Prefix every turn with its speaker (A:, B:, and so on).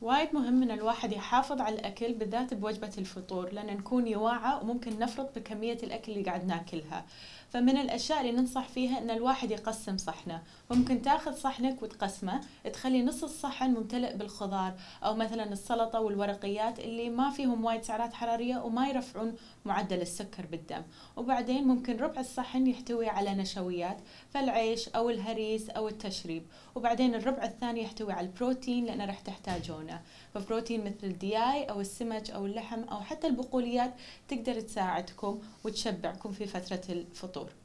A: وايد مهم ان الواحد يحافظ على الاكل بالذات بوجبة الفطور، لان نكون يواعى وممكن نفرط بكمية الاكل اللي قاعد ناكلها. فمن الاشياء اللي ننصح فيها ان الواحد يقسم صحنه. ممكن تاخذ صحنك وتقسمه، تخلي نص الصحن ممتلئ بالخضار، او مثلا السلطة والورقيات اللي ما فيهم وايد سعرات حرارية وما يرفعون معدل السكر بالدم. وبعدين ممكن ربع الصحن يحتوي على نشويات، فالعيش او الهريس او التشريب. وبعدين الربع الثاني يحتوي على البروتين لأنه راح تحتاجونه. فبروتين مثل الدياي أو السمك أو اللحم أو حتى البقوليات تقدر تساعدكم وتشبعكم في فترة الفطور.